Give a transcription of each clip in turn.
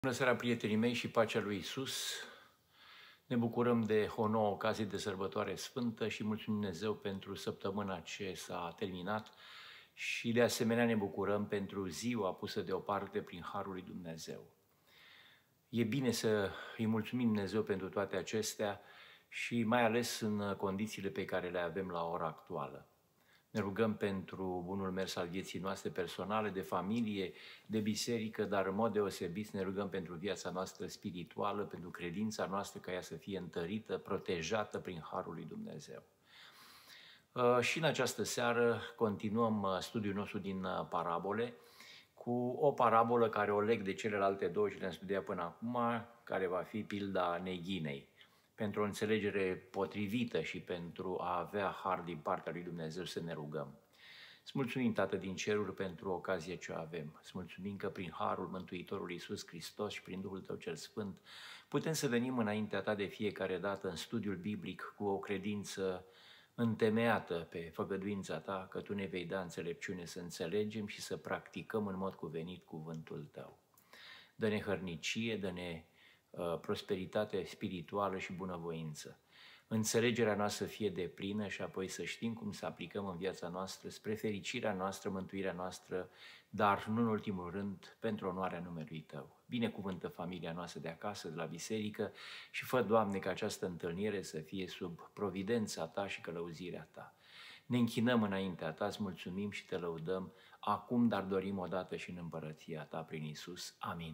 Bună seara, prietenii mei, și pacea lui Isus. Ne bucurăm de o nouă ocazie de sărbătoare sfântă și mulțumim Dumnezeu pentru săptămâna ce s-a terminat și de asemenea ne bucurăm pentru ziua pusă deoparte prin Harul lui Dumnezeu. E bine să îi mulțumim Dumnezeu pentru toate acestea și mai ales în condițiile pe care le avem la ora actuală. Ne rugăm pentru bunul mers al vieții noastre personale, de familie, de biserică, dar în mod deosebit ne rugăm pentru viața noastră spirituală, pentru credința noastră, ca ea să fie întărită, protejată prin Harul lui Dumnezeu. Și în această seară continuăm studiul nostru din parabole, cu o parabolă care o leg de celelalte două ce le-am studiat până acum, care va fi pilda neghinei. Pentru o înțelegere potrivită și pentru a avea har din partea lui Dumnezeu să ne rugăm. Îți mulțumim, Tată din ceruri, pentru ocazia ce o avem. Îți mulțumim că prin harul Mântuitorului Iisus Hristos și prin Duhul Tău cel Sfânt putem să venim înaintea Ta de fiecare dată în studiul biblic cu o credință întemeiată pe făgăduința Ta, că Tu ne vei da înțelepciune să înțelegem și să practicăm în mod cuvenit cuvântul Tău. Dă-ne hărnicie, dă-ne prosperitate spirituală și bunăvoință. Înțelegerea noastră să fie deplină și apoi să știm cum să aplicăm în viața noastră spre fericirea noastră, mântuirea noastră, dar nu în ultimul rând pentru onoarea numelui Tău. Binecuvântă familia noastră de acasă, de la biserică și fă, Doamne, ca această întâlnire să fie sub providența Ta și călăuzirea Ta. Ne închinăm înaintea Ta, îți mulțumim și Te lăudăm acum, dar dorim odată și în împărăția Ta prin Iisus. Amin.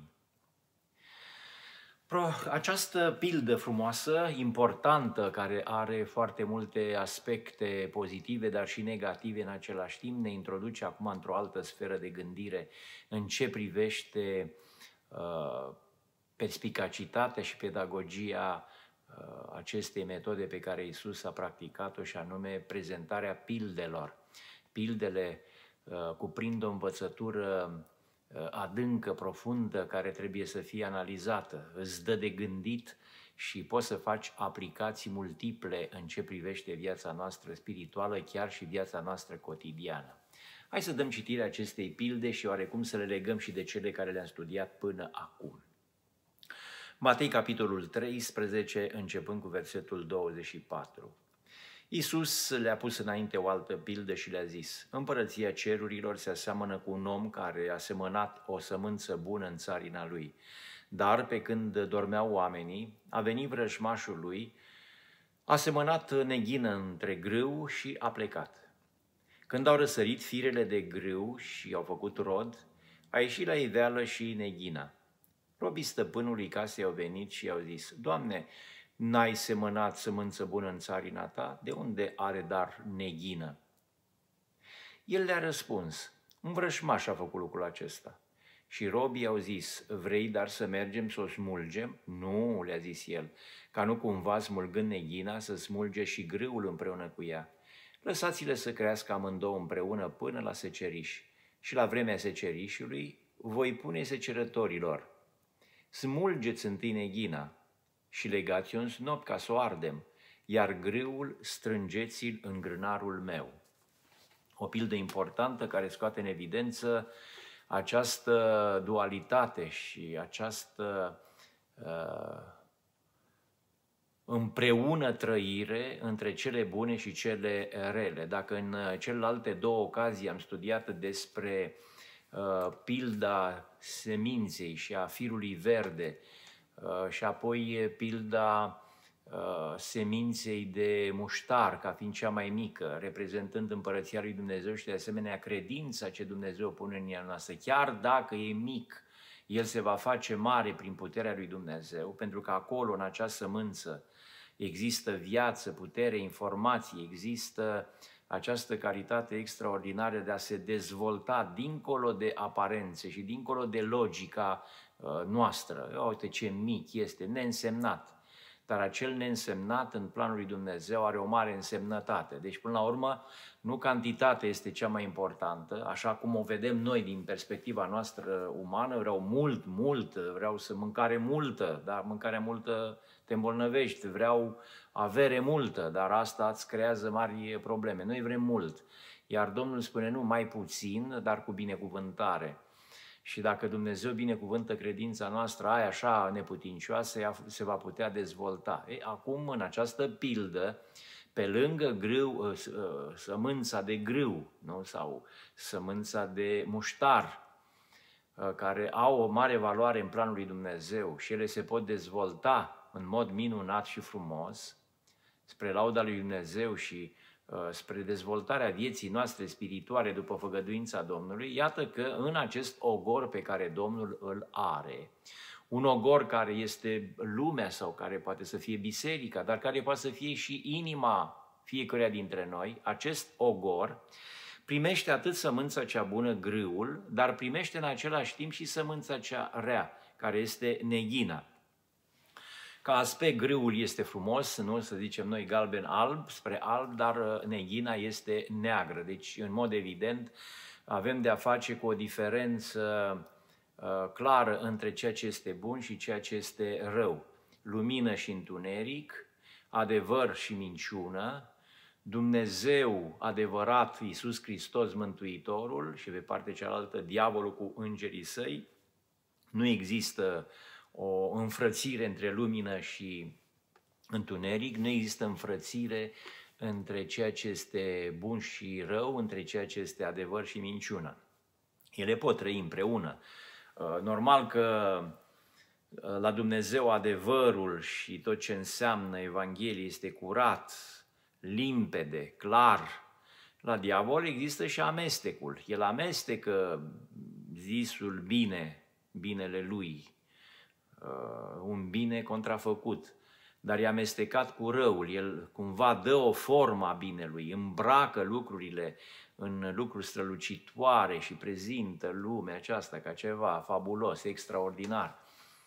Această pildă frumoasă, importantă, care are foarte multe aspecte pozitive, dar și negative în același timp, ne introduce acum într-o altă sferă de gândire în ce privește perspicacitatea și pedagogia acestei metode pe care Iisus a practicat-o, și anume prezentarea pildelor. Pildele cuprind o învățătură adâncă, profundă, care trebuie să fie analizată, îți dă de gândit și poți să faci aplicații multiple în ce privește viața noastră spirituală, chiar și viața noastră cotidiană. Hai să dăm citire acestei pilde și oarecum să le legăm și de cele care le-am studiat până acum. Matei, capitolul 13, începând cu versetul 24. Iisus le-a pus înainte o altă pildă și le-a zis: Împărăția cerurilor se aseamănă cu un om care a semănat o sămânță bună în țarina lui. Dar pe când dormeau oamenii, a venit vrăjmașul lui, a semănat neghină între grâu și a plecat. Când au răsărit firele de grâu și au făcut rod, a ieșit la iveală și neghina. Robii stăpânului casei au venit și i-au zis: Doamne, n-ai semănat sămânță bună în țarina ta? De unde are dar neghină? El le-a răspuns: un vrăjmaș a făcut lucrul acesta. Și robii au zis: vrei dar să mergem să o smulgem? Nu, le-a zis el, ca nu cumva smulgând neghina să smulge și grâul împreună cu ea. Lăsați-le să crească amândouă împreună până la seceriș. Și la vremea secerișului voi pune secerătorilor: smulgeți întâi neghina și legați-o în snop ca să o ardem, iar grâul strângeți-l în grânarul meu. O pildă importantă care scoate în evidență această dualitate și această împreună trăire între cele bune și cele rele. Dacă în celelalte două ocazii am studiat despre pilda seminței și a firului verde, și apoi pilda seminței de muștar, ca fiind cea mai mică, reprezentând împărăția lui Dumnezeu și de asemenea credința ce Dumnezeu pune în ea noastră. Chiar dacă e mic, el se va face mare prin puterea lui Dumnezeu, pentru că acolo, în acea sămânță, există viață, putere, informații, există această calitate extraordinară de a se dezvolta dincolo de aparențe și dincolo de logica noastră. Uite ce mic este, neînsemnat. Dar acel neînsemnat în planul lui Dumnezeu are o mare însemnătate. Deci, până la urmă, nu cantitatea este cea mai importantă, așa cum o vedem noi din perspectiva noastră umană. Vreau mult, vreau să mâncare multă, dar mâncarea multă te îmbolnăvești, vreau avere multă, dar asta îți creează mari probleme. Noi vrem mult, iar Domnul spune: nu, mai puțin, dar cu binecuvântare. Și dacă Dumnezeu binecuvântă credința noastră, aia așa neputincioasă, ea se va putea dezvolta. Acum, în această pildă, pe lângă grâu, sămânța de grâu, nu? Sau sămânța de muștar, care au o mare valoare în planul lui Dumnezeu și ele se pot dezvolta în mod minunat și frumos, spre lauda lui Dumnezeu și spre dezvoltarea vieții noastre spirituale după făgăduința Domnului, iată că în acest ogor pe care Domnul îl are, un ogor care este lumea sau care poate să fie biserica, dar care poate să fie și inima fiecăruia dintre noi, acest ogor primește atât sămânța cea bună, grâul, dar primește în același timp și sămânța cea rea, care este neghina. Ca aspect, grâul este frumos, nu să zicem noi galben-alb, spre alb, dar neghina este neagră. Deci, în mod evident, avem de a face cu o diferență clară între ceea ce este bun și ceea ce este rău. Lumină și întuneric, adevăr și minciună, Dumnezeu adevărat, Iisus Hristos Mântuitorul și pe partea cealaltă diavolul cu îngerii săi. Nu există o înfrățire între lumină și întuneric, nu există înfrățire între ceea ce este bun și rău, între ceea ce este adevăr și minciună. Ele pot trăi împreună. Normal că la Dumnezeu adevărul și tot ce înseamnă Evanghelie este curat, limpede, clar. La diavol există și amestecul. El amestecă zisul bine, binele lui, un bine contrafăcut, dar e amestecat cu răul. El cumva dă o formă a binelui, îmbracă lucrurile în lucruri strălucitoare și prezintă lumea aceasta ca ceva fabulos, extraordinar.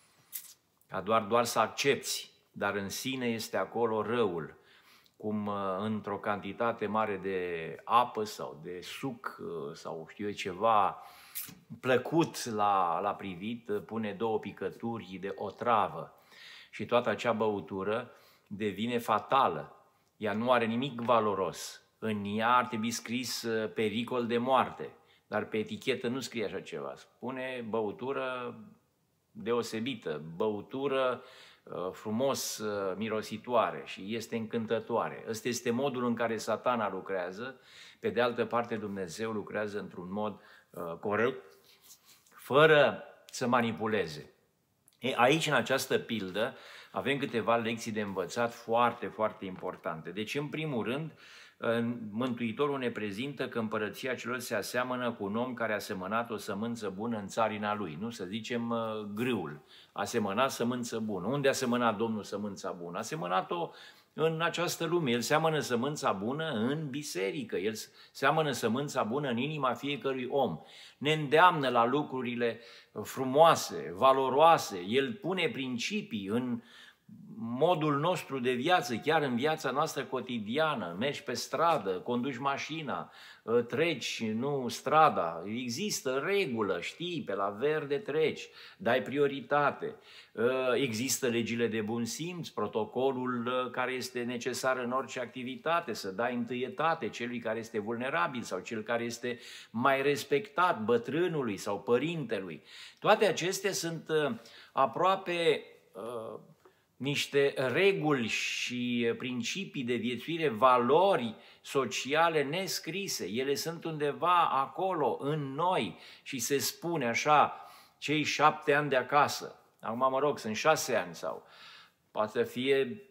Ca doar să accepți, dar în sine este acolo răul, cum într-o cantitate mare de apă sau de suc sau știu eu ceva plăcut la privit, pune 2 picături de otravă și toată acea băutură devine fatală. Ea nu are nimic valoros. În ea ar trebui scris pericol de moarte, dar pe etichetă nu scrie așa ceva. Spune băutură deosebită, băutură frumos mirositoare și este încântătoare. Ăsta este modul în care Satana lucrează. Pe de altă parte, Dumnezeu lucrează într-un mod corect, fără să manipuleze. Aici, în această pildă, avem câteva lecții de învățat foarte, foarte importante. Deci, în primul rând, Mântuitorul ne prezintă că împărăția celor se aseamănă cu un om care a semănat o sămânță bună în țarina lui, nu să zicem grâul. A semănat sămânță bună. Unde a semănat Domnul sămânța bună? A semănat-o în această lume. El seamănă sămânța bună în biserică. El seamănă sămânța bună în inima fiecărui om. Ne îndeamnă la lucrurile frumoase, valoroase. El pune principii în modul nostru de viață, chiar în viața noastră cotidiană. Mergi pe stradă, conduci mașina, treci, nu strada. Există regulă, știi, pe la verde treci, dai prioritate. Există legile de bun simț, protocolul care este necesar în orice activitate, să dai întâietate celui care este vulnerabil sau cel care este mai respectat, bătrânului sau părintelui. Toate acestea sunt aproape niște reguli și principii de viețuire, valori sociale nescrise. Ele sunt undeva acolo, în noi, și se spune așa, cei 7 ani de acasă. Acum, mă rog, sunt 6 ani sau poate să fie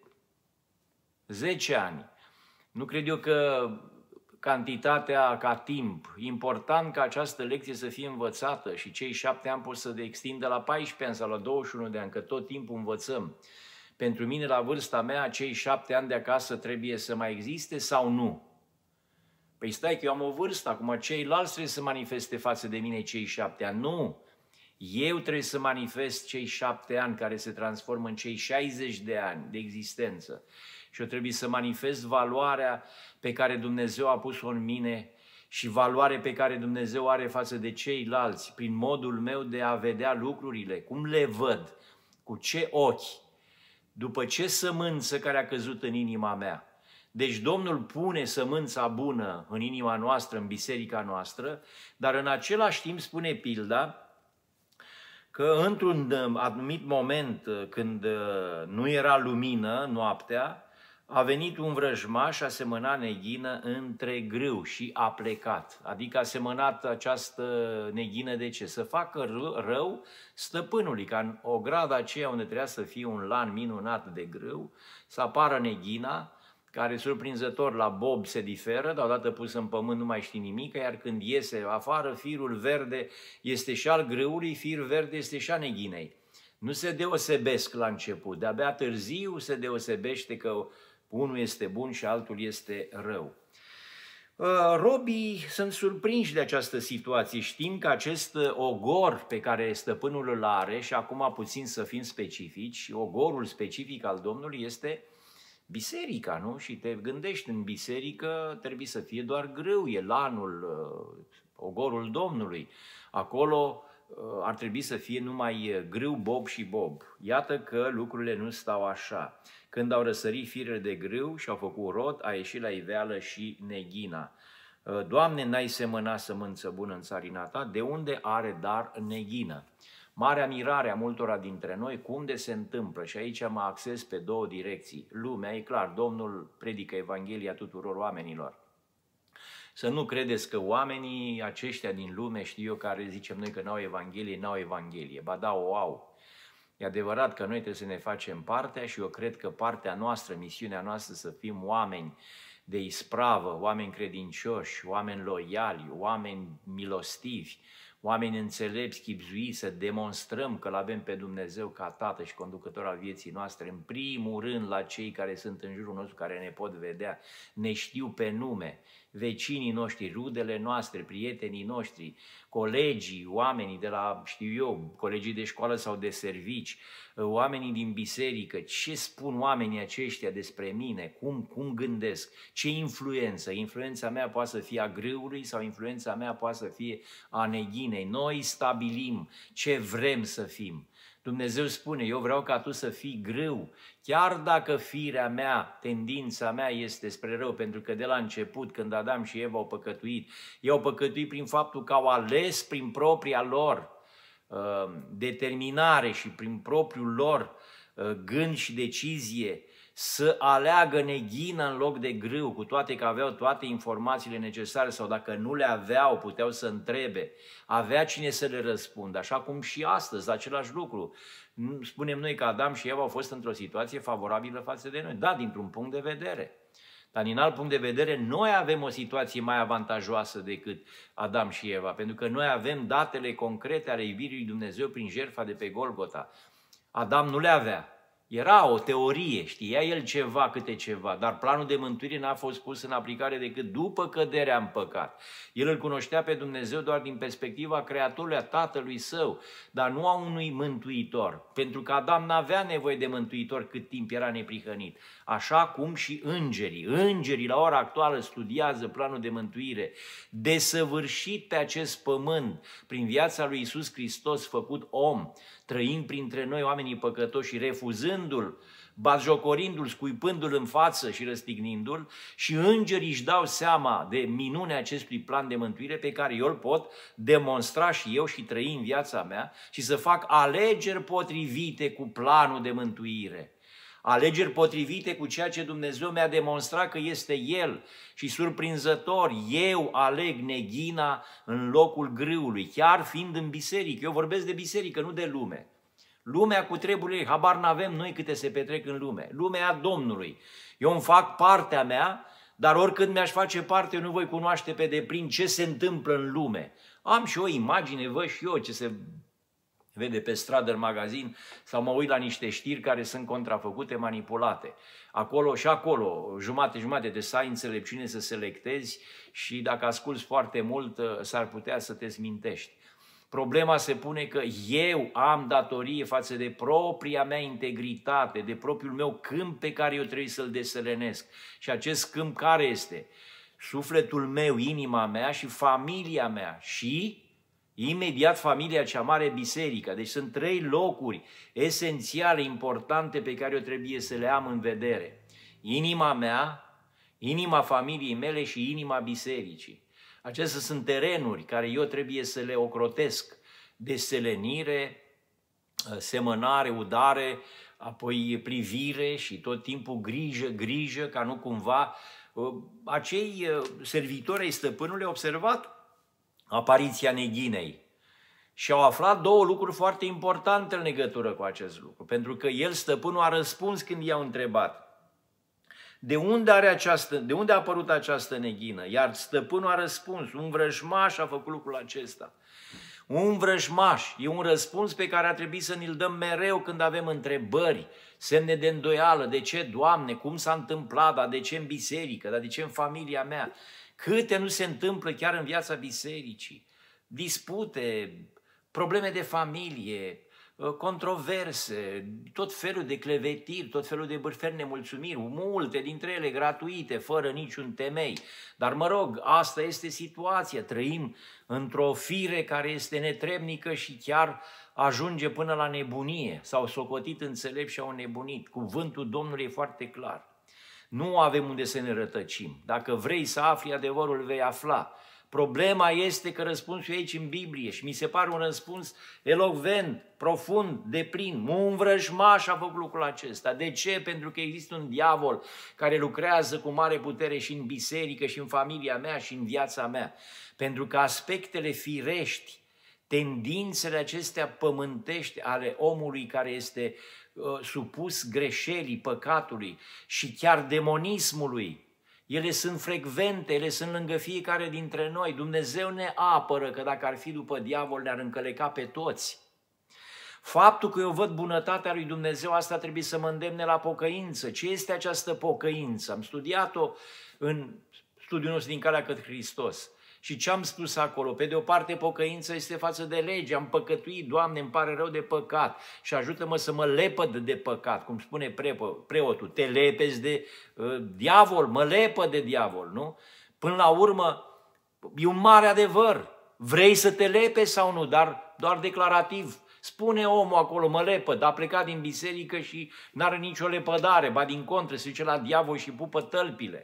10 ani. Nu cred eu că cantitatea ca timp, important ca această lecție să fie învățată și cei 7 ani pot să se extindă la 14 ani sau la 21 de ani, că tot timpul învățăm. Pentru mine, la vârsta mea, cei 7 ani de acasă trebuie să mai existe sau nu? Păi stai că eu am o vârstă, acum ceilalți trebuie să manifeste față de mine cei 7 ani. Nu! Eu trebuie să manifest cei 7 ani care se transformă în cei 60 de ani de existență. Și eu trebuie să manifest valoarea pe care Dumnezeu a pus-o în mine și valoare pe care Dumnezeu are față de ceilalți, prin modul meu de a vedea lucrurile, cum le văd, cu ce ochi, după ce sămânță care a căzut în inima mea. Deci Domnul pune sămânța bună în inima noastră, în biserica noastră, dar în același timp spune pilda că într-un anumit moment, când nu era lumină noaptea, a venit un vrăjmaș, a semănat neghină între grâu și a plecat. Adică a semănat această neghină de ce? Să facă rău stăpânului, ca în ograda aceea unde trebuia să fie un lan minunat de grâu, să apară neghina, care surprinzător la bob se diferă, dar odată pus în pământ nu mai știi nimic, iar când iese afară, firul verde este și al grâului, fir verde este și a neghinei. Nu se deosebesc la început, de-abia târziu se deosebește că unul este bun și altul este rău. Robii sunt surprinși de această situație. Știm că acest ogor pe care stăpânul îl are, și acum puțin să fim specifici, ogorul specific al Domnului este biserica, nu? Și te gândești, în biserică trebuie să fie doar grâu, e lanul, ogorul Domnului. Acolo ar trebui să fie numai grâu, bob și bob. Iată că lucrurile nu stau așa. Când au răsărit firele de grâu și au făcut rod, a ieșit la iveală și neghina. Doamne, n-ai semănat sămânță bună în țarina ta, de unde are dar neghină? Marea mirare a multora dintre noi, cum de se întâmplă, și aici mă axez pe două direcții. Lumea, e clar, Domnul predică Evanghelia tuturor oamenilor. Să nu credeți că oamenii aceștia din lume, știu eu, care zicem noi că n-au Evanghelie, n-au Evanghelie. Ba da, o au. E adevărat că noi trebuie să ne facem partea și eu cred că partea noastră, misiunea noastră să fim oameni de ispravă, oameni credincioși, oameni loiali, oameni milostivi, oameni înțelepți, chibzuiți, să demonstrăm că l-avem pe Dumnezeu ca Tată și Conducător al vieții noastre, în primul rând la cei care sunt în jurul nostru, care ne pot vedea, ne știu pe nume, vecinii noștri, rudele noastre, prietenii noștri, colegii, oamenii de la, știu eu, colegii de școală sau de servici, oamenii din biserică, ce spun oamenii aceștia despre mine, cum gândesc, ce influență. Influența mea poate să fie a grâului sau influența mea poate să fie a neghinei. Noi stabilim ce vrem să fim. Dumnezeu spune, eu vreau ca tu să fii grâu, chiar dacă firea mea, tendința mea este spre rău, pentru că de la început, când Adam și Eva au păcătuit, ei au păcătuit prin faptul că au ales prin propria lor determinare și prin propriul lor gând și decizie să aleagă neghină în loc de grâu, cu toate că aveau toate informațiile necesare sau dacă nu le aveau, puteau să întrebe, avea cine să le răspundă, așa cum și astăzi, același lucru. Spunem noi că Adam și Eva au fost într-o situație favorabilă față de noi, da, dintr-un punct de vedere. Dar din alt punct de vedere, noi avem o situație mai avantajoasă decât Adam și Eva, pentru că noi avem datele concrete ale iubirii lui Dumnezeu prin jertfa de pe Golgota. Adam nu le avea. Era o teorie, știa el ceva, câte ceva, dar planul de mântuire n-a fost pus în aplicare decât după căderea în păcat. El îl cunoștea pe Dumnezeu doar din perspectiva Creatorului, a Tatălui Său, dar nu a unui mântuitor, pentru că Adam n-avea nevoie de mântuitor cât timp era neprihănit, așa cum și îngerii. Îngerii la ora actuală studiază planul de mântuire, desăvârșit pe acest pământ, prin viața lui Iisus Hristos făcut om, trăind printre noi oamenii păcătoși și refuzându-l, batjocorindu-l, scuipându-l în față și răstignindu-l, și îngerii își dau seama de minunea acestui plan de mântuire pe care eu îl pot demonstra și eu și trăi în viața mea și să fac alegeri potrivite cu planul de mântuire. Alegeri potrivite cu ceea ce Dumnezeu mi-a demonstrat că este El și surprinzător, eu aleg neghina în locul grâului, chiar fiind în biserică. Eu vorbesc de biserică, nu de lume. Lumea cu treburile, habar n-avem noi câte se petrec în lume. Lumea a Domnului. Eu îmi fac partea mea, dar oricând mi-aș face parte, eu nu voi cunoaște pe deplin ce se întâmplă în lume. Am și o imagine, văd și eu ce se vede pe stradă, în magazin, sau mă uit la niște știri care sunt contrafăcute, manipulate. Acolo și acolo, jumate de să ai înțelepciune să selectezi și dacă asculți foarte mult, s-ar putea să te smintești. Problema se pune că eu am datorie față de propria mea integritate, de propriul meu câmp pe care eu trebuie să-l deselenesc. Și acest câmp care este? Sufletul meu, inima mea și familia mea și imediat familia cea mare, biserica. Deci sunt 3 locuri esențiale, importante pe care eu trebuie să le am în vedere. Inima mea, inima familiei mele și inima bisericii. Acestea sunt terenuri care eu trebuie să le ocrotesc. Deselenire, semănare, udare, apoi privire și tot timpul grijă ca nu cumva acei servitori ai stăpânului au observat apariția neghinei și au aflat două lucruri foarte importante în legătură cu acest lucru, pentru că el, stăpânul, a răspuns când i-au întrebat de unde a apărut această neghină, iar stăpânul a răspuns, un vrăjmaș a făcut lucrul acesta. Un vrăjmaș e un răspuns pe care ar trebui să ne-l dăm mereu când avem întrebări, semne de îndoială. De ce, Doamne, cum s-a întâmplat, dar de ce în biserică, dar de ce în familia mea? Câte nu se întâmplă chiar în viața bisericii? Dispute, probleme de familie, controverse, tot felul de clevetiri, tot felul de bârferi nemulțumiri, multe dintre ele gratuite, fără niciun temei. Dar mă rog, asta este situația, trăim într-o fire care este netrebnică și chiar ajunge până la nebunie. S-au socotit înțelepți și au nebunit. Cuvântul Domnului e foarte clar. Nu avem unde să ne rătăcim. Dacă vrei să afli adevărul, vei afla. Problema este că răspunsul e aici în Biblie și mi se pare un răspuns elocvent, profund, deplin. Un vrăjmaș a făcut lucrul acesta. De ce? Pentru că există un diavol care lucrează cu mare putere și în biserică, și în familia mea, și în viața mea. Pentru că aspectele firești, tendințele acestea pământești ale omului care este supus greșelii, păcatului și chiar demonismului, ele sunt frecvente, ele sunt lângă fiecare dintre noi. Dumnezeu ne apără, că dacă ar fi după diavol ne-ar încăleca pe toți. Faptul că eu văd bunătatea lui Dumnezeu, asta trebuie să mă îndemne la pocăință. Ce este această pocăință? Am studiat-o în studiul nostru din Calea către Hristos. Și ce am spus acolo? Pe de o parte, pocăința este față de lege. Am păcătuit, Doamne, îmi pare rău de păcat și ajută-mă să mă lepăd de păcat. Cum spune preotul, te lepezi de diavol, mă lepăd de diavol, nu? Până la urmă, e un mare adevăr. Vrei să te lepezi sau nu? Dar doar declarativ. Spune omul acolo, mă lepăd, a plecat din biserică și n-are nicio lepădare, ba din contră, se duce la diavol și pupă tălpile.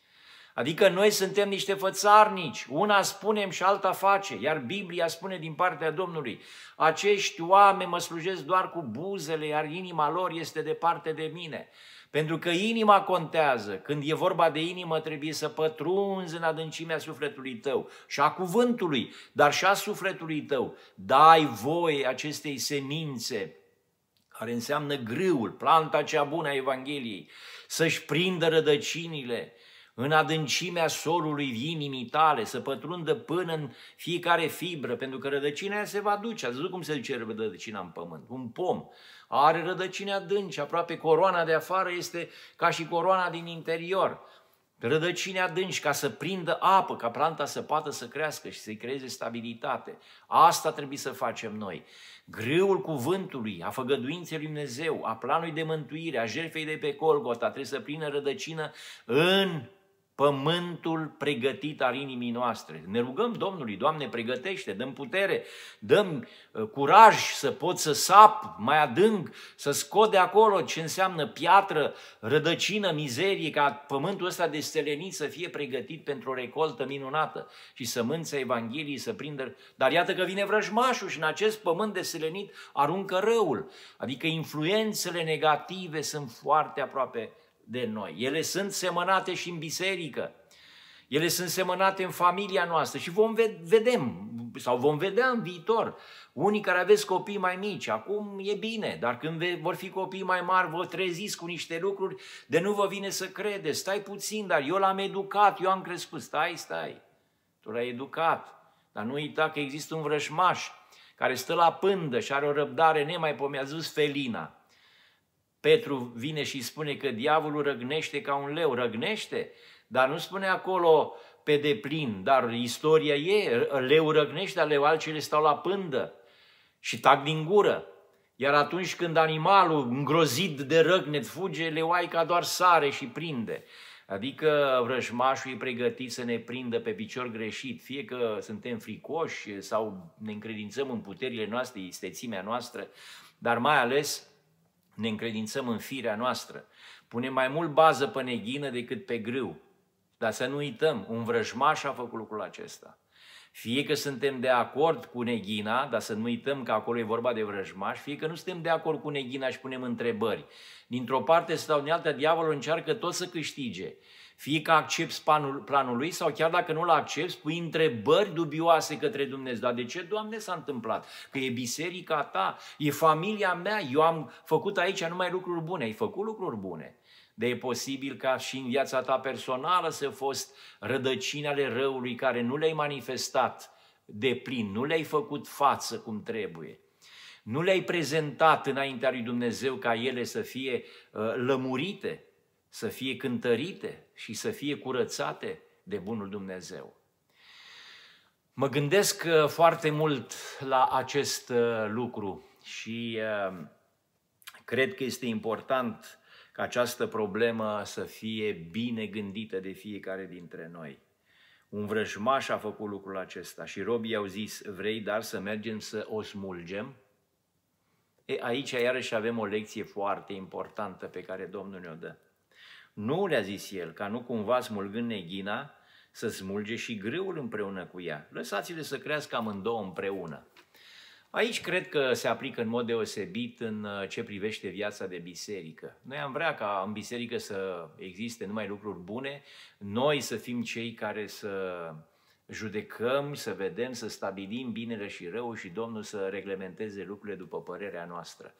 Adică noi suntem niște fățarnici, una spunem și alta face, iar Biblia spune din partea Domnului, acești oameni mă slujesc doar cu buzele, iar inima lor este departe de mine. Pentru că inima contează, când e vorba de inimă trebuie să pătrunzi în adâncimea sufletului tău și a cuvântului, dar și a sufletului tău. Dai voie acestei semințe, care înseamnă grâul, planta cea bună a Evangheliei, să-și prindă rădăcinile în adâncimea solului inimii tale, să pătrundă până în fiecare fibră, pentru că rădăcina se va duce. Ați văzut cum se duce rădăcina în pământ? Un pom are rădăcini adânci, aproape coroana de afară este ca și coroana din interior. Rădăcini adânci ca să prindă apă, ca planta să poată să crească și să-i creeze stabilitate. Asta trebuie să facem noi. Grâul cuvântului, a făgăduinței lui Dumnezeu, a planului de mântuire, a jertfei de pe Golgota, trebuie să prindă rădăcină în pământul pregătit al inimii noastre. Ne rugăm Domnului, Doamne, pregătește, dăm putere, dăm curaj să pot să sap mai adânc, să scot de acolo ce înseamnă piatră, rădăcină, mizerie, ca pământul ăsta de stelenit să fie pregătit pentru o recoltă minunată și sămânța Evangheliei să prindă. Dar iată că vine vrăjmașul și în acest pământ de stelenit aruncă răul. Adică influențele negative sunt foarte aproape de noi. Ele sunt semănate și în biserică. Ele sunt semănate în familia noastră și vom vedea în viitor. Unii care aveți copii mai mici, acum e bine, dar când vor fi copii mai mari, vă treziți cu niște lucruri de nu vă vine să credeți. Stai puțin, dar eu l-am educat, eu am crescut. Stai, tu l-ai educat, dar nu uita că există un vrăjmaș care stă la pândă și are o răbdare nemaipomenit. A zis Felina. Petru vine și spune că diavolul răgnește ca un leu, răgnește, dar nu spune acolo pe deplin, dar istoria e, leu răgnește, dar leu altcele stau la pândă și tac din gură. Iar atunci când animalul îngrozit de răgnet fuge, leoaica doar sare și prinde. Adică vrăjmașul e pregătit să ne prindă pe picior greșit, fie că suntem fricoși sau ne încredințăm în puterile noastre, istețimea noastră, dar mai ales ne încredințăm în firea noastră. Punem mai mult bază pe neghină decât pe grâu. Dar să nu uităm, un vrăjmaș a făcut lucrul acesta. Fie că suntem de acord cu neghina, dar să nu uităm că acolo e vorba de vrăjmași, fie că nu suntem de acord cu neghina și punem întrebări. Dintr-o parte sau din alta, diavolul încearcă tot să câștige. Fie că accepți planul lui sau chiar dacă nu-l accepți, pui întrebări dubioase către Dumnezeu. Dar de ce, Doamne, s-a întâmplat? Că e biserica ta, e familia mea, eu am făcut aici numai lucruri bune. Ai făcut lucruri bune. Dar e posibil ca și în viața ta personală să fost rădăcini ale răului care nu le-ai manifestat de plin, nu le-ai făcut față cum trebuie. Nu le-ai prezentat înaintea lui Dumnezeu ca ele să fie lămurite, să fie cântărite și să fie curățate de bunul Dumnezeu. Mă gândesc foarte mult la acest lucru și cred că este important ca această problemă să fie bine gândită de fiecare dintre noi. Un vrăjmaș a făcut lucrul acesta și robii au zis, vrei dar să mergem să o smulgem? Aici iarăși avem o lecție foarte importantă pe care Domnul ne-o dă. Nu le-a zis el, ca nu cumva smulgând neghina, să smulge și grâul împreună cu ea. Lăsați-le să crească amândouă împreună. Aici cred că se aplică în mod deosebit în ce privește viața de biserică. Noi am vrea ca în biserică să existe numai lucruri bune, noi să fim cei care să judecăm, să vedem, să stabilim binele și răul și Domnul să reglementeze lucrurile după părerea noastră.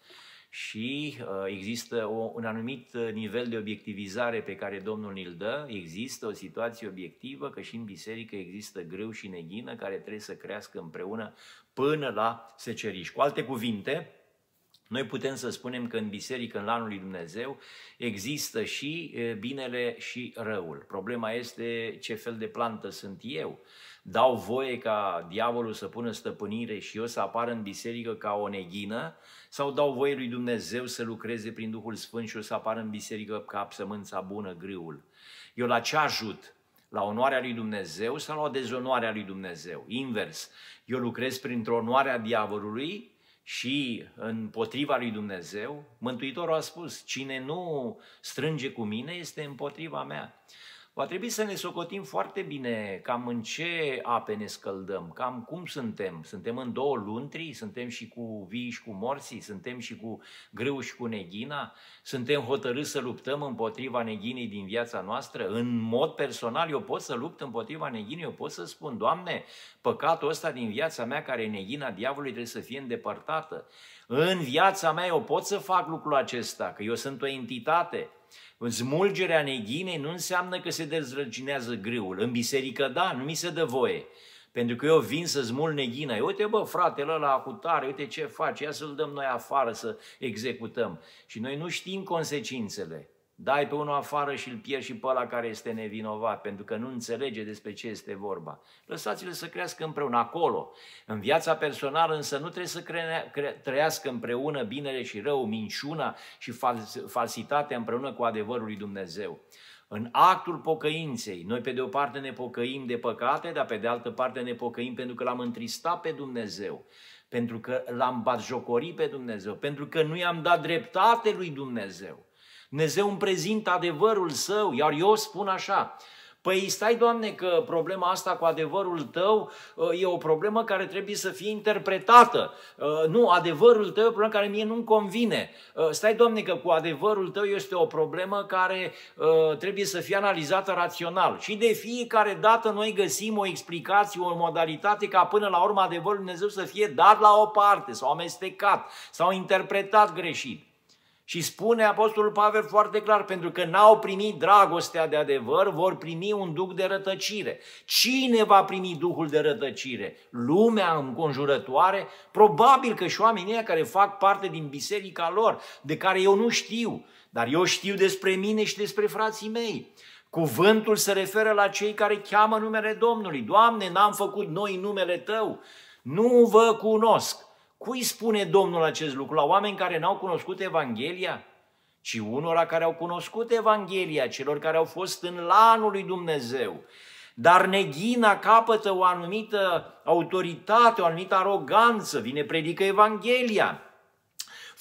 Și există un anumit nivel de obiectivizare pe care Domnul îl dă, există o situație obiectivă că și în biserică există grâu și neghină care trebuie să crească împreună până la seceriș. Cu alte cuvinte, noi putem să spunem că în biserică, în lanul lui Dumnezeu, există și binele și răul. Problema este ce fel de plantă sunt eu. Dau voie ca diavolul să pună stăpânire și eu să apar în biserică ca o neghină sau dau voie lui Dumnezeu să lucreze prin Duhul Sfânt și eu să apar în biserică ca sămânța bună, grâul? Eu la ce ajut? La onoarea lui Dumnezeu sau la o dezonoare a lui Dumnezeu? Invers, eu lucrez printr-o onoare a diavolului și împotriva lui Dumnezeu. Mântuitorul a spus, cine nu strânge cu mine este împotriva mea. Va trebui să ne socotim foarte bine cam în ce ape ne scăldăm, cam cum suntem. Suntem în două luntri, suntem și cu vii și cu morții, suntem și cu grâu și cu neghina, suntem hotărâți să luptăm împotriva neghinei din viața noastră. În mod personal eu pot să lupt împotriva neghinei, eu pot să spun, Doamne, păcatul ăsta din viața mea care e neghina diavolului trebuie să fie îndepărtată. În viața mea eu pot să fac lucrul acesta, că eu sunt o entitate. Smulgerea neghinei nu înseamnă că se dezrăginează grâul. În biserică, da, nu mi se dă voie. Pentru că eu vin să smulg neghina. Uite, bă, fratele ăla cu tare, uite ce face, ia să-l dăm noi afară să executăm. Și noi nu știm consecințele. Dai pe unul afară și îl pierzi și pe ăla care este nevinovat, pentru că nu înțelege despre ce este vorba. Lăsați-le să crească împreună acolo. În viața personală însă nu trebuie să trăiască împreună binele și rău, minciuna și falsitatea împreună cu adevărul lui Dumnezeu. În actul pocăinței, noi pe de o parte ne pocăim de păcate, dar pe de altă parte ne pocăim pentru că l-am întristat pe Dumnezeu, pentru că l-am batjocorit pe Dumnezeu, pentru că nu i-am dat dreptate lui Dumnezeu. Dumnezeu îmi prezintă adevărul Său, iar eu spun așa, păi stai, Doamne, că problema asta cu adevărul Tău e o problemă care trebuie să fie interpretată. Nu, adevărul Tău e o problemă care mie nu-mi convine. Stai, Doamne, că cu adevărul Tău este o problemă care trebuie să fie analizată rațional. Și de fiecare dată noi găsim o explicație, o modalitate ca până la urmă adevărul Dumnezeu să fie dat la o parte sau amestecat sau interpretat greșit. Și spune Apostolul Pavel foarte clar, pentru că n-au primit dragostea de adevăr, vor primi un duh de rătăcire. Cine va primi duhul de rătăcire? Lumea înconjurătoare? Probabil că și oamenii care fac parte din biserica lor, de care eu nu știu, dar eu știu despre mine și despre frații mei. Cuvântul se referă la cei care cheamă numele Domnului. Doamne, n-am făcut noi numele Tău, nu vă cunosc. Cui spune Domnul acest lucru? La oameni care n-au cunoscut Evanghelia? Ci unora care au cunoscut Evanghelia, celor care au fost în lanul lui Dumnezeu. Dar neghina capătă o anumită autoritate, o anumită aroganță, vine predică Evanghelia.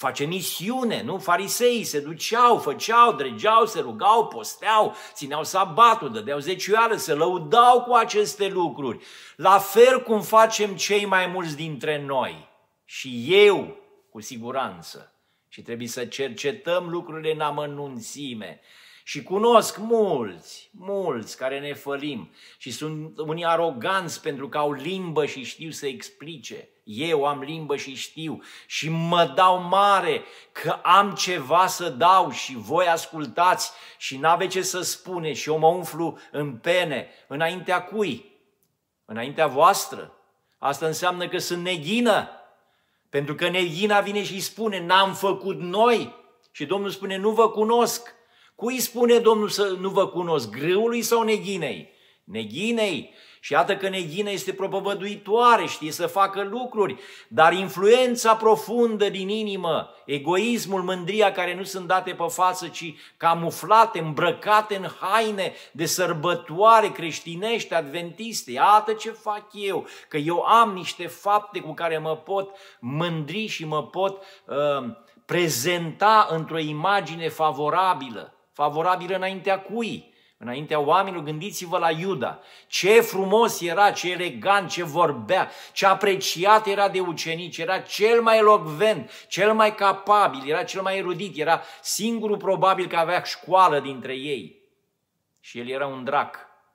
face misiune, nu? Fariseii se duceau, făceau, dregeau, se rugau, posteau, țineau sabatul, dădeau zecioală, se lăudau cu aceste lucruri. La fel cum facem cei mai mulți dintre noi. Și eu, cu siguranță. Și trebuie să cercetăm lucrurile în amănunțime. Și cunosc mulți care ne fălim și sunt unii aroganți pentru că au limbă și știu să explice. Eu am limbă și știu și mă dau mare că am ceva să dau și voi ascultați și n-aveți ce să spune și eu mă umflu în pene. Înaintea cui? Înaintea voastră. Asta înseamnă că sunt neghină. Pentru că neghina vine și spune, n-am făcut noi. Și Domnul spune, nu vă cunosc. Cui spune Domnul să nu vă cunosc? Grâului sau neghinei? Neghinei. Și iată că neghina este propovăduitoare, știe să facă lucruri, dar influența profundă din inimă, egoismul, mândria care nu sunt date pe față, ci camuflate, îmbrăcate în haine de sărbătoare creștinești, adventiste. Iată ce fac eu, că eu am niște fapte cu care mă pot mândri și mă pot prezenta într-o imagine favorabilă. Favorabilă înaintea cui? Înaintea oamenilor, gândiți-vă la Iuda. Ce frumos era, ce elegant, ce vorbea, ce apreciat era de ucenici, era cel mai elocvent, cel mai capabil, era cel mai erudit, era singurul probabil că avea școală dintre ei. Și el era un drac.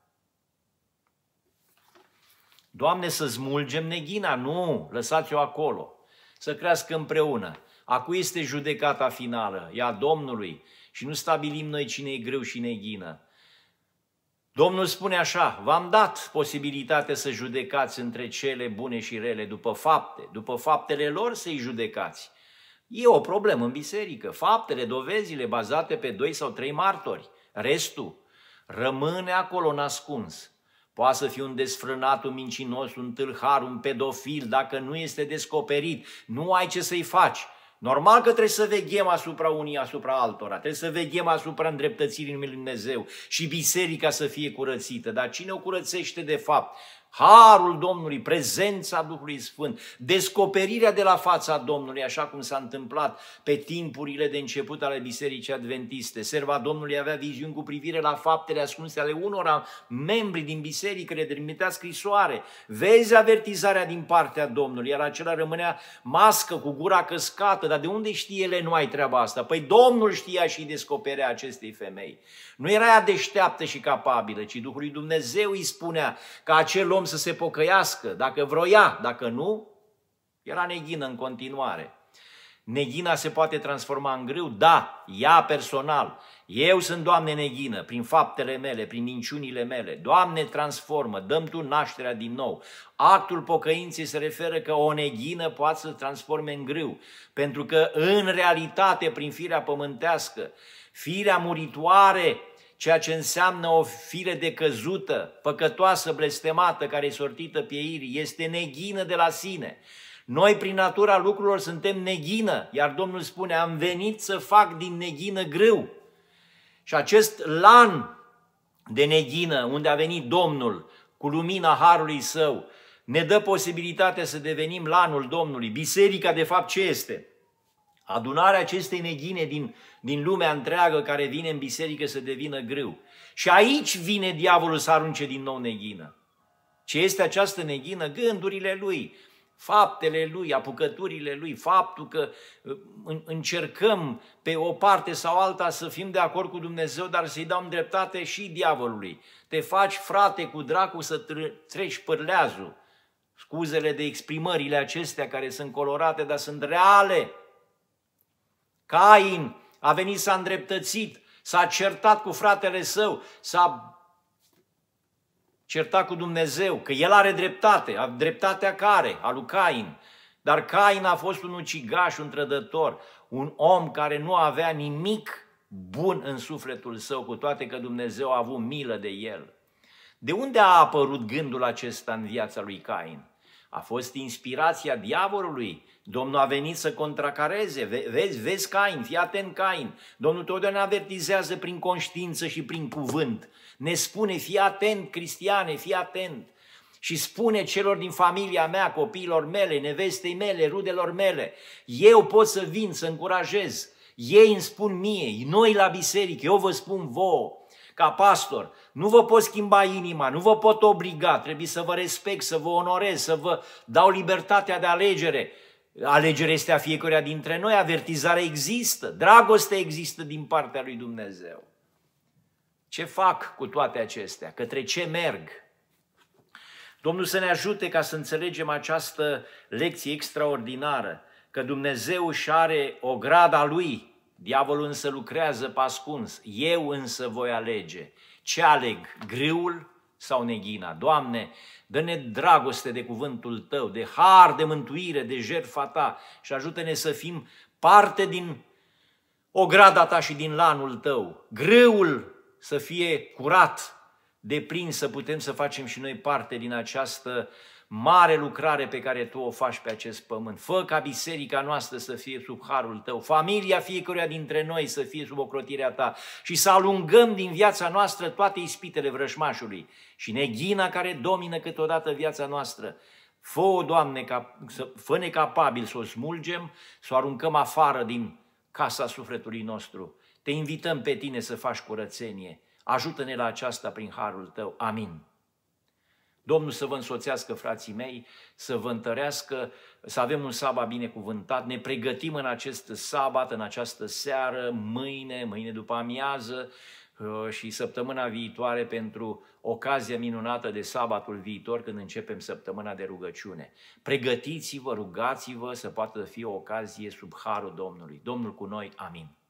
Doamne, să smulgem neghina? Nu, lăsați-o acolo, să crească împreună. Acu este judecata finală, ea Domnului, și nu stabilim noi cine e greu și neghină. Domnul spune așa, v-am dat posibilitatea să judecați între cele bune și rele după faptele lor să-i judecați. E o problemă în biserică, faptele, dovezile bazate pe 2 sau 3 martori. Restul rămâne acolo nascuns. Poate să fie un desfrânat, un mincinos, un tâlhar, un pedofil, dacă nu este descoperit, nu ai ce să-i faci. Normal că trebuie să veghem asupra unii, asupra altora, trebuie să veghem asupra îndreptățirii lui Dumnezeu și biserica să fie curățită. Dar cine o curățește de fapt? Harul Domnului, prezența Duhului Sfânt, descoperirea de la fața Domnului, așa cum s-a întâmplat pe timpurile de început ale Bisericii Adventiste. Serva Domnului avea viziuni cu privire la faptele ascunse ale unora membri din biserică, le trimitea scrisoare. Vezi avertizarea din partea Domnului, iar acela rămânea mască cu gura căscată. Dar de unde știe ele nu ai treaba asta? Păi Domnul știa și descoperea acestei femei. Nu era ea deșteaptă și capabilă, ci Duhul lui Dumnezeu îi spunea că acel om să se pocăiască, dacă vroia, dacă nu, era neghină în continuare. Neghina se poate transforma în grâu? Da, ea personal. Eu sunt, Doamne, neghină, prin faptele mele, prin minciunile mele. Doamne, transformă, dăm Tu nașterea din nou. Actul pocăinței se referă că o neghină poate să transforme în grâu, pentru că în realitate, prin firea pământească, firea muritoare, ceea ce înseamnă o fire decăzută, păcătoasă, blestemată, care e sortită pieirii, este neghină de la sine. Noi, prin natura lucrurilor, suntem neghină, iar Domnul spune, am venit să fac din neghină grâu. Și acest lan de neghină, unde a venit Domnul cu lumina harului Său, ne dă posibilitatea să devenim lanul Domnului. Biserica, de fapt, ce este? Adunarea acestei neghine din lumea întreagă care vine în biserică să devină grâu. Și aici vine diavolul să arunce din nou neghină. Ce este această neghină? Gândurile lui, faptele lui, apucăturile lui, faptul că încercăm pe o parte sau alta să fim de acord cu Dumnezeu, dar să-i dăm dreptate și diavolului. Te faci frate cu dracu să treci pârleazul. Scuzele de exprimările acestea care sunt colorate, dar sunt reale. Cain a venit, s-a îndreptățit, s-a certat cu fratele său, s-a certat cu Dumnezeu, că el are dreptate, dreptatea care? A lui Cain. Dar Cain a fost un ucigaș, un trădător, un om care nu avea nimic bun în sufletul său, cu toate că Dumnezeu a avut milă de el. De unde a apărut gândul acesta în viața lui Cain? A fost inspirația diavolului. Domnul a venit să contracareze. Vezi Cain, fii atent Cain. Domnul totdeauna avertizează prin conștiință și prin cuvânt. Ne spune, fii atent, cristiane, fii atent. și spune celor din familia mea, copiilor mele, nevestei mele, rudelor mele, eu pot să vin, să încurajez, ei îmi spun mie, noi la biserică, eu vă spun vouă, ca pastor, nu vă pot schimba inima, nu vă pot obliga, trebuie să vă respect, să vă onorez, să vă dau libertatea de alegere. Alegerea este a fiecăruia dintre noi, avertizarea există, dragoste există din partea lui Dumnezeu. Ce fac cu toate acestea? Către ce merg? Domnul să ne ajute ca să înțelegem această lecție extraordinară, că Dumnezeu își are o grada Lui, diavolul însă lucrează pe ascuns, eu însă voi alege. Ce aleg? Grâul sau neghina? Doamne, dă-ne dragoste de cuvântul Tău, de har, de mântuire, de jertfa Ta și ajută-ne să fim parte din ograda Ta și din lanul Tău. Grâul să fie curat, deprins, să putem să facem și noi parte din această mare lucrare pe care Tu o faci pe acest pământ. Fă ca biserica noastră să fie sub harul Tău, familia fiecăruia dintre noi să fie sub ocrotirea Ta și să alungăm din viața noastră toate ispitele vrăjmașului și neghina care domină câteodată viața noastră. Fă-o, Doamne, fă-ne capabil să o smulgem, să o aruncăm afară din casa sufletului nostru. Te invităm pe Tine să faci curățenie. Ajută-ne la aceasta prin harul Tău. Amin. Domnul să vă însoțească, frații mei, să vă întărească, să avem un sabat binecuvântat. Ne pregătim în acest sabat, în această seară, mâine după amiază și săptămâna viitoare pentru ocazia minunată de sabatul viitor, când începem săptămâna de rugăciune. Pregătiți-vă, rugați-vă să poată fi o ocazie sub harul Domnului. Domnul cu noi. Amin.